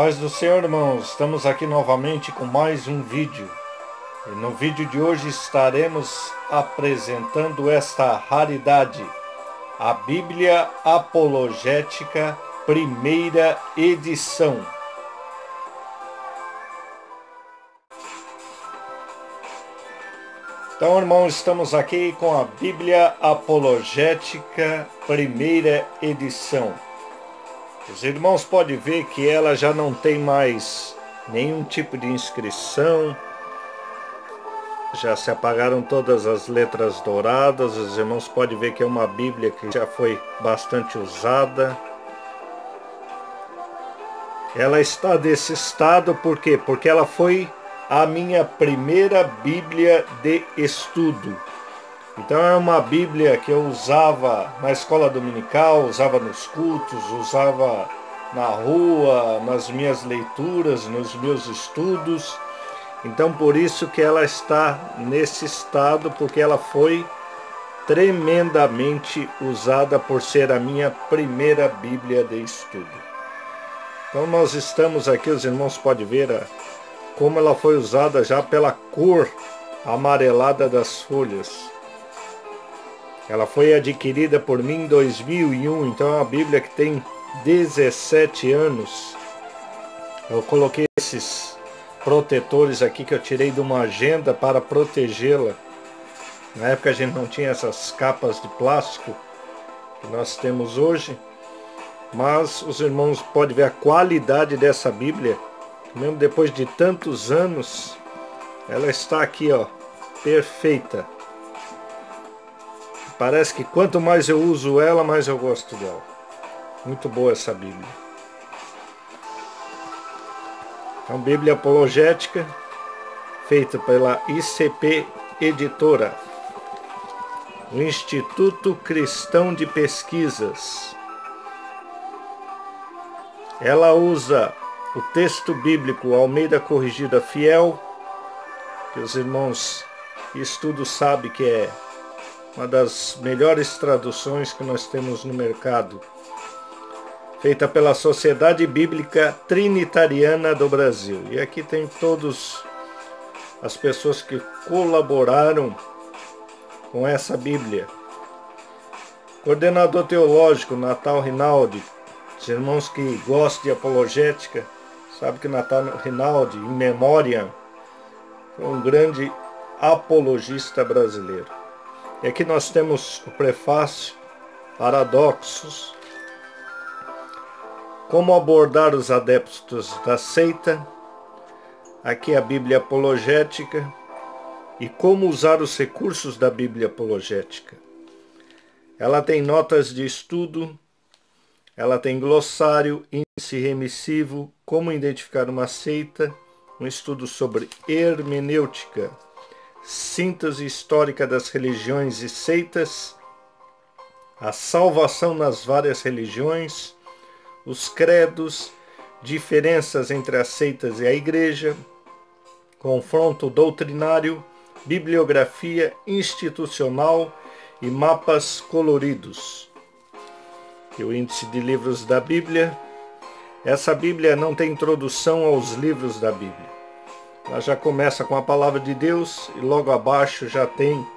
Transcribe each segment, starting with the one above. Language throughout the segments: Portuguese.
Paz do Senhor, irmãos, estamos aqui novamente com mais um vídeo. E no vídeo de hoje estaremos apresentando esta raridade, a Bíblia Apologética, primeira edição. Então, irmãos, estamos aqui com a Bíblia Apologética, primeira edição. Os irmãos podem ver que ela já não tem mais nenhum tipo de inscrição. Já se apagaram todas as letras douradas. Os irmãos podem ver que é uma Bíblia que já foi bastante usada. Ela está desse estado por quê? Porque ela foi a minha primeira Bíblia de estudo. Então é uma Bíblia que eu usava na escola dominical, usava nos cultos, usava na rua, nas minhas leituras, nos meus estudos. Então por isso que ela está nesse estado, porque ela foi tremendamente usada por ser a minha primeira Bíblia de estudo. Então nós estamos aqui, os irmãos podem ver como ela foi usada já pela cor amarelada das folhas. Ela foi adquirida por mim em 2001, então é uma Bíblia que tem 17 anos. Eu coloquei esses protetores aqui que eu tirei de uma agenda para protegê-la. Na época a gente não tinha essas capas de plástico que nós temos hoje, mas os irmãos podem ver a qualidade dessa Bíblia. Mesmo depois de tantos anos, ela está aqui, ó, perfeita. Parece que quanto mais eu uso ela, mais eu gosto dela. Muito boa essa Bíblia. Então, Bíblia Apologética, feita pela ICP Editora, o Instituto Cristão de Pesquisas. Ela usa o texto bíblico Almeida Corrigida Fiel, que os irmãos que estudam sabem que é uma das melhores traduções que nós temos no mercado, feita pela Sociedade Bíblica Trinitariana do Brasil. E aqui tem todas as pessoas que colaboraram com essa Bíblia. Coordenador teológico Natal Rinaldi. Os irmãos que gostam de apologética sabem que Natal Rinaldi, em memória, foi um grande apologista brasileiro. E aqui nós temos o prefácio, paradoxos, como abordar os adeptos da seita, aqui a Bíblia Apologética e como usar os recursos da Bíblia Apologética. Ela tem notas de estudo, ela tem glossário, índice remissivo, como identificar uma seita, um estudo sobre hermenêutica, síntese histórica das religiões e seitas, a salvação nas várias religiões, os credos, diferenças entre as seitas e a igreja, confronto doutrinário, bibliografia institucional e mapas coloridos. E o índice de livros da Bíblia. Essa Bíblia não tem introdução aos livros da Bíblia. Ela já começa com a palavra de Deus e logo abaixo já tem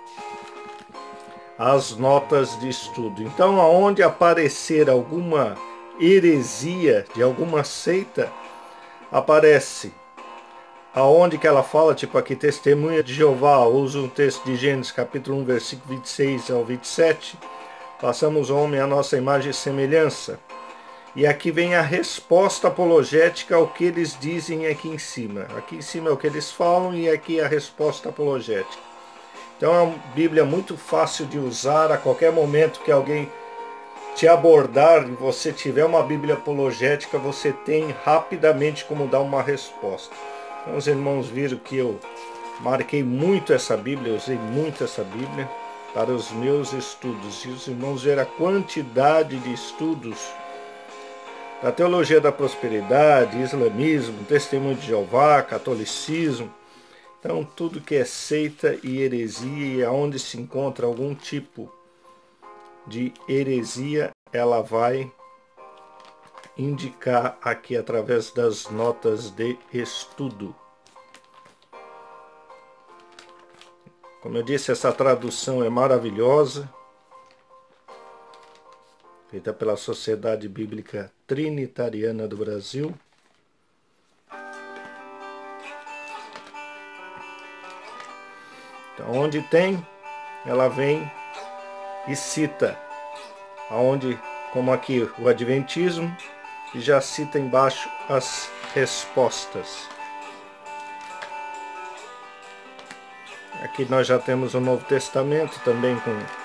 as notas de estudo. Então, aonde aparecer alguma heresia de alguma seita, aparece. Aonde que ela fala, tipo aqui, testemunha de Jeová, usa um texto de Gênesis capítulo 1, versículo 26 ao 27, façamos o homem à nossa imagem e semelhança. E aqui vem a resposta apologética ao que eles dizem aqui em cima. Aqui em cima é o que eles falam e aqui é a resposta apologética. Então é uma Bíblia muito fácil de usar. A qualquer momento que alguém te abordar e você tiver uma Bíblia apologética, você tem rapidamente como dar uma resposta. Então os irmãos viram que eu marquei muito essa Bíblia, usei muito essa Bíblia para os meus estudos. E os irmãos viram a quantidade de estudos da teologia da prosperidade, islamismo, testemunho de Jeová, catolicismo. Então tudo que é seita e heresia, e aonde se encontra algum tipo de heresia, ela vai indicar aqui através das notas de estudo. Como eu disse, essa tradução é maravilhosa, feita pela Sociedade Bíblica Trinitariana do Brasil. Então, onde tem, ela vem e cita, aonde, como aqui, o Adventismo, e já cita embaixo as respostas. Aqui nós já temos o Novo Testamento também,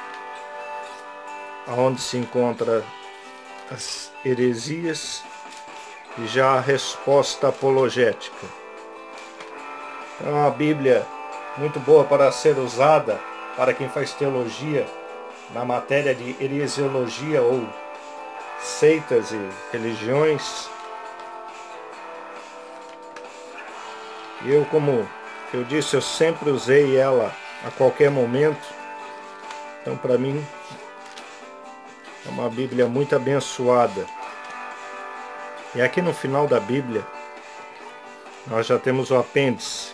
onde se encontra as heresias e já a resposta apologética. Então, é uma Bíblia muito boa para ser usada para quem faz teologia na matéria de heresiologia ou seitas e religiões. E eu, como eu disse, eu sempre usei ela a qualquer momento. Então, para mim, é uma Bíblia muito abençoada. E aqui no final da Bíblia, nós já temos o apêndice.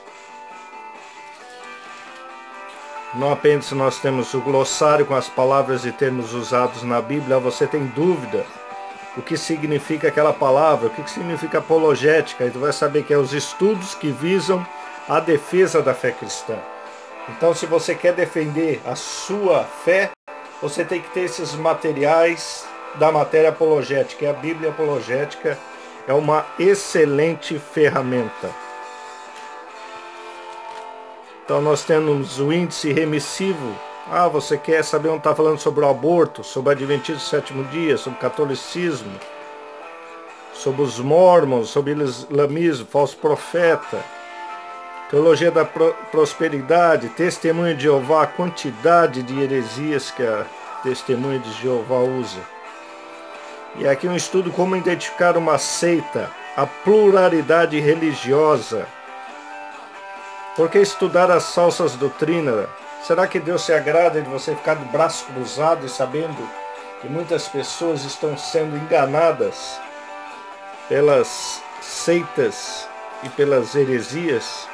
No apêndice nós temos o glossário com as palavras e termos usados na Bíblia. Você tem dúvida o que significa aquela palavra, o que significa apologética, e tu vai saber que é os estudos que visam a defesa da fé cristã. Então, se você quer defender a sua fé, você tem que ter esses materiais da matéria apologética. E a Bíblia apologética é uma excelente ferramenta. Então nós temos o índice remissivo. Você quer saber onde está falando sobre o aborto, sobre o Adventismo do sétimo dia, sobre o catolicismo, sobre os mormons, sobre o islamismo, falso profeta, teologia da prosperidade, testemunho de Jeová, a quantidade de heresias que a testemunha de Jeová usa. E aqui um estudo como identificar uma seita, a pluralidade religiosa. Por que estudar as falsas doutrinas? Será que Deus se agrada de você ficar de braço cruzado e sabendo que muitas pessoas estão sendo enganadas pelas seitas e pelas heresias?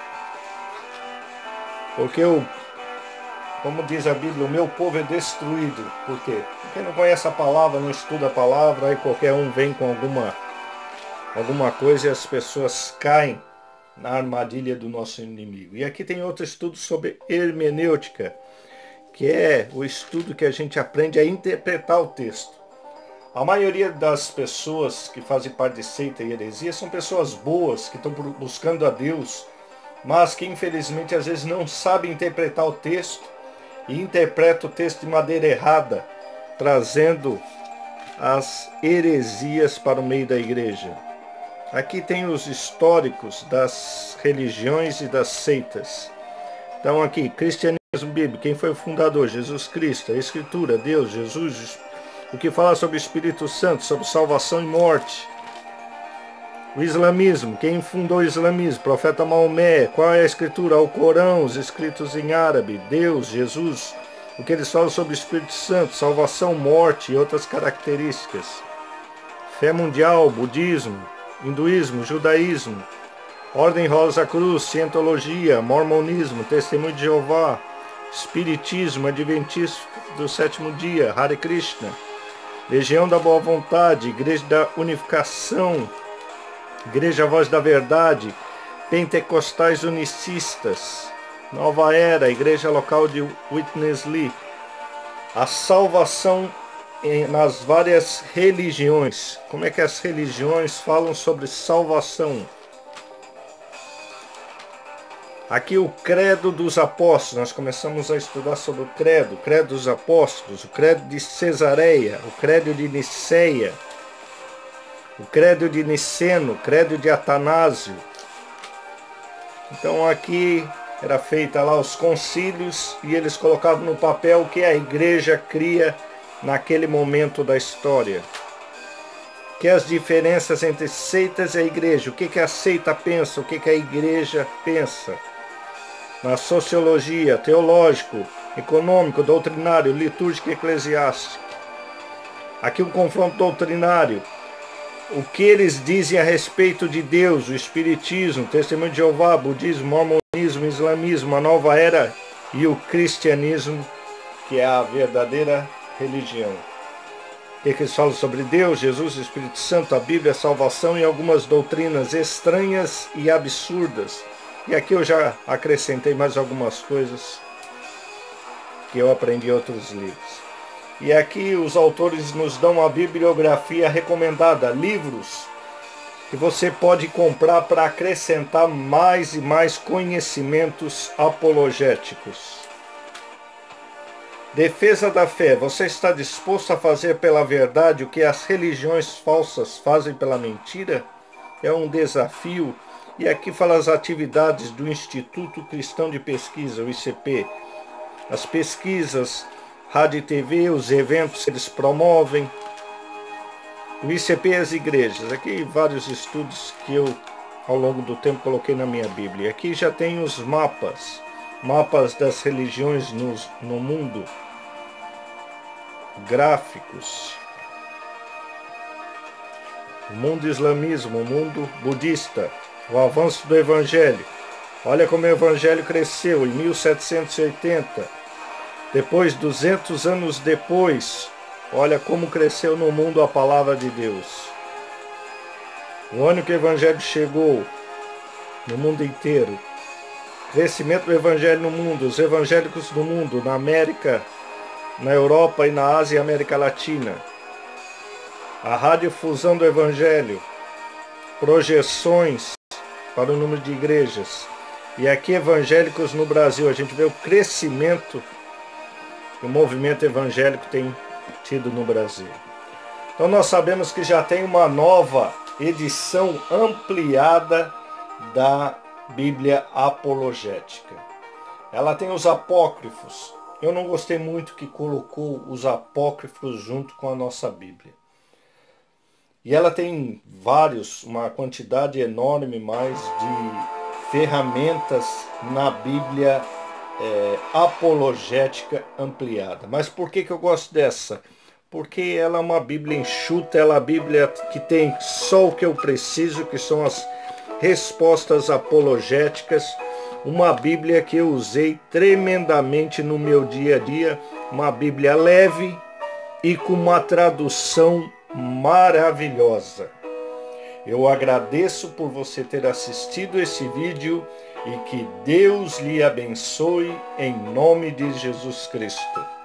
Porque como diz a Bíblia, o meu povo é destruído. Por quê? Porque não conhece a palavra, não estuda a palavra, aí qualquer um vem com alguma coisa e as pessoas caem na armadilha do nosso inimigo. E aqui tem outro estudo sobre hermenêutica, que é o estudo que a gente aprende a interpretar o texto. A maioria das pessoas que fazem parte de seita e heresia são pessoas boas, que estão buscando a Deus, mas que infelizmente às vezes não sabem interpretar o texto e interpretam o texto de maneira errada, trazendo as heresias para o meio da igreja. Aqui tem os históricos das religiões e das seitas. Então aqui, cristianismo bíblico, quem foi o fundador? Jesus Cristo, a Escritura, Deus, Jesus, o que fala sobre o Espírito Santo, sobre salvação e morte. O islamismo, quem fundou o islamismo? Profeta Maomé, qual é a Escritura? O Corão, os escritos em árabe, Deus, Jesus, o que eles falam sobre o Espírito Santo, salvação, morte e outras características. Fé mundial, budismo, hinduísmo, judaísmo, Ordem Rosa Cruz, Cientologia, Mormonismo, Testemunho de Jeová, Espiritismo, Adventista do sétimo dia, Hare Krishna, Legião da Boa Vontade, Igreja da Unificação, Igreja Voz da Verdade, Pentecostais Unicistas, Nova Era, Igreja Local de Witness Lee, a salvação nas várias religiões. Como é que as religiões falam sobre salvação? Aqui o credo dos apóstolos. Nós começamos a estudar sobre o credo dos apóstolos, o credo de Cesareia, o credo de Niceia, o credo de Niceno, o credo de Atanásio. Então aqui era feita lá os concílios e eles colocavam no papel o que a igreja cria naquele momento da história. Que as diferenças entre seitas e a igreja, o que a seita pensa, o que a igreja pensa. Na sociologia, teológico, econômico, doutrinário, litúrgico e eclesiástico. Aqui um confronto doutrinário. o que eles dizem a respeito de Deus, o Espiritismo, Testemunho de Jeová, Budismo, Mormonismo, Islamismo, a Nova Era e o Cristianismo, que é a verdadeira religião. O que eles falam sobre Deus, Jesus, o Espírito Santo, a Bíblia, a salvação e algumas doutrinas estranhas e absurdas. E aqui eu já acrescentei mais algumas coisas que eu aprendi em outros livros. E aqui os autores nos dão a bibliografia recomendada, livros que você pode comprar para acrescentar mais e mais conhecimentos apologéticos. Defesa da fé. Você está disposto a fazer pela verdade o que as religiões falsas fazem pela mentira? É um desafio. E aqui fala as atividades do Instituto Cristão de Pesquisa, o ICP. As pesquisas, rádio e TV, os eventos que eles promovem. O ICP e as igrejas. Aqui vários estudos que eu, ao longo do tempo, coloquei na minha Bíblia. Aqui já tem os mapas. Mapas das religiões no mundo. Gráficos. O mundo islamismo, o mundo budista. O avanço do Evangelho. Olha como o Evangelho cresceu em 1780. Depois, 200 anos depois, olha como cresceu no mundo a palavra de Deus. O ano que o Evangelho chegou no mundo inteiro. Crescimento do Evangelho no mundo, os evangélicos do mundo, na América, na Europa e na Ásia e América Latina. A radiodifusão do Evangelho. Projeções para o número de igrejas. E aqui evangélicos no Brasil, a gente vê o crescimento que o movimento evangélico tem tido no Brasil. Então nós sabemos que já tem uma nova edição ampliada da Bíblia apologética. Ela tem os apócrifos. Eu não gostei muito que colocou os apócrifos junto com a nossa Bíblia. E ela tem uma quantidade enorme mais de ferramentas na Bíblia apologética ampliada. Mas por que eu gosto dessa? Porque ela é uma Bíblia enxuta, ela é a Bíblia que tem só o que eu preciso, que são as respostas apologéticas. Uma Bíblia que eu usei tremendamente no meu dia a dia, uma Bíblia leve e com uma tradução maravilhosa. Eu agradeço por você ter assistido esse vídeo e que Deus lhe abençoe em nome de Jesus Cristo.